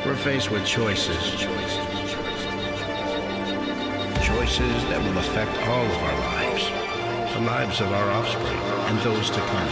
We're faced with choices. Choices that will affect all of our lives, the lives of our offspring, and those to come.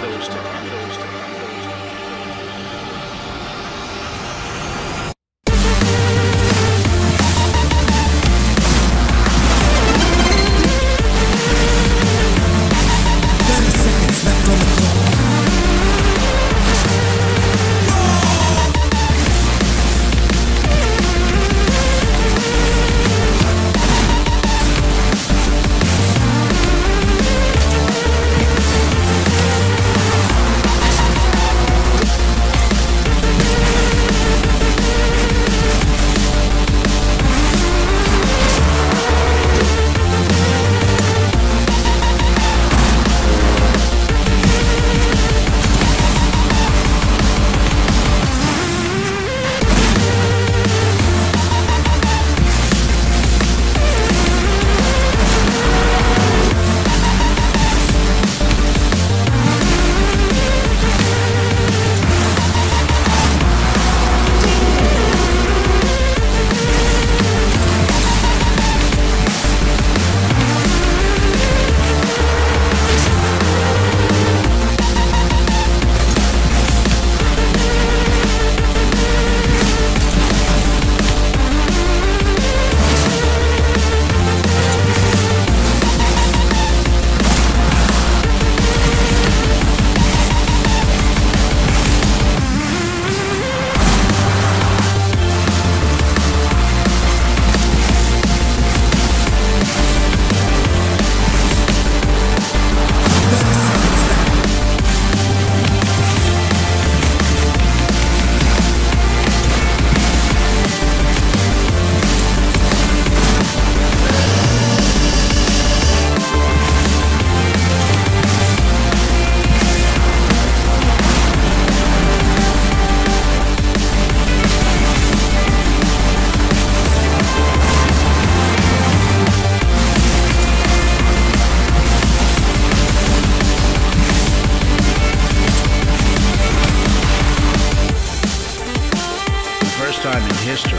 First time in history,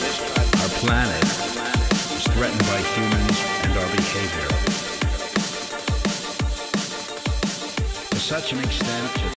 our planet is threatened by humans and our behavior. To such an extent that